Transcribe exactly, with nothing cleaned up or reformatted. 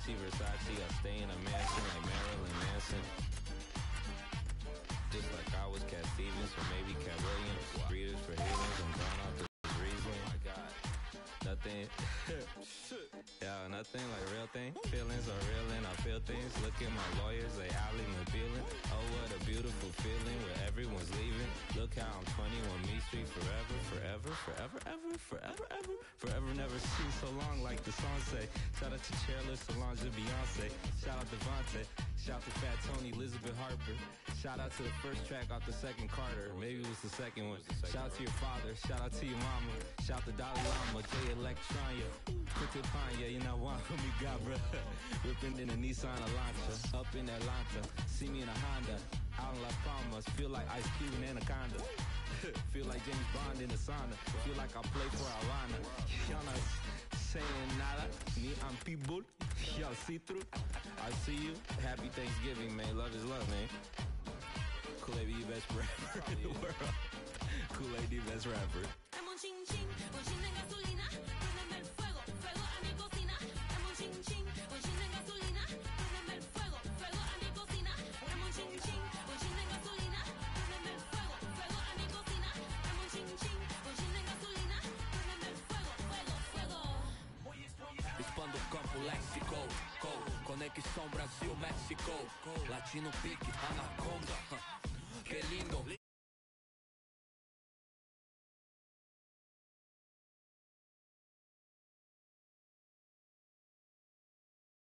Gucci, Versace, I stay in a mansion like Marilyn Manson. Just like I was Cat Stevens or maybe Cat Williams. Breeders for heathens, I'm gone off the reason. Oh my God. Nothing, yeah, nothing like real thing. Feelings are real and I feel things. Look at my lawyers, they Ali McBeeling. Oh, what a beautiful feeling where everyone's leaving. Look how I'm twenty-one Meat Street forever, forever, forever, ever, forever, ever, forever, never seen so long like the song say. Shout out to Chairless, Solange, and Beyonce. Shout out to Devontae. Shout out to Fat Tony, Elizabeth Harper. Shout out to the first track off the second Carter. Maybe it was the second one. Shout out to your father. Shout out to your mama. Shout out to Dalai Lama, Jay Electronia. Quick Panya, you know what me got, bruh. Whipping in a Nissan Elantra. Up in Atlanta. See me in a Honda. Out in Las Palmas. Feel like Ice Cube and Anaconda. Feel like James Bond in the sauna. Feel like I play for Alana. Y'all not saying nada. Me, I'm people. Y'all see through. I see you. Happy Thanksgiving, man. Love is love, man. Kool-Aid be the best rapper in the world. Kool-Aid the best rapper. Expando o campo léxico, conexão Brasil-México, Latino Pique, Anaconda, que lindo.